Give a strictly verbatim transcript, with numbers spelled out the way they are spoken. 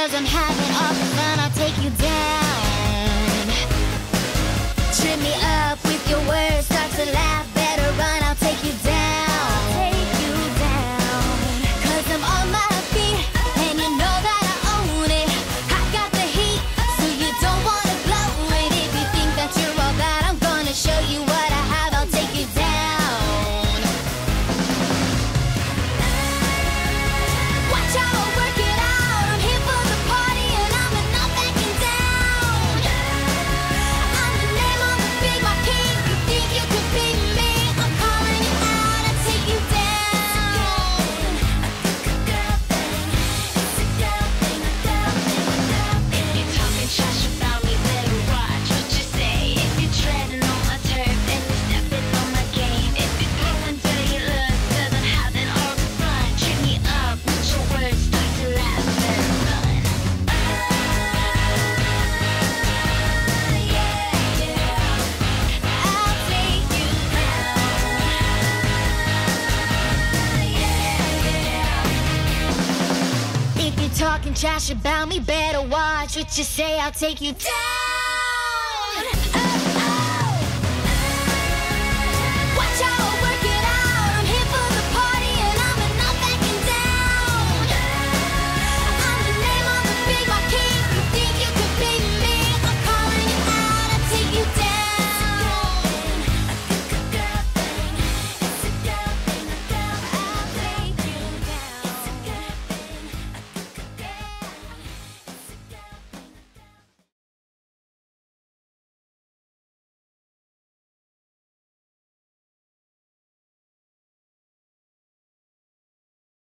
Cause I'm having all the fun, I'll take you down. Trip me up with your words, start to laugh, better run, I'll take you down. Take you down. Cause I'm on my feet, and you know that I own it. I got the heat, so you don't wanna blow it. If you think that you're all that, I'm gonna show you what I have, I'll take you down. Watch how I work it out, I'm here for the party and I'm not backing down. I'm the name on the beat, my king, you think you could beat me? I'm calling you out, I'll take you down. It's a girl thing, it's a girl thing, a girl thing, a girl thing. If you're talking trash about me, better watch what you say. If you're treading on my turf, then you're stepping on my game. If you're throwing dirty looks, cause I'm having all the fun. Trip me up with your words, start to laugh, better run. Ah, yeah, yeah, I'll take you down. Yeah, yeah. If you're talking trash about me, better watch what you say, I'll take you down. Ah.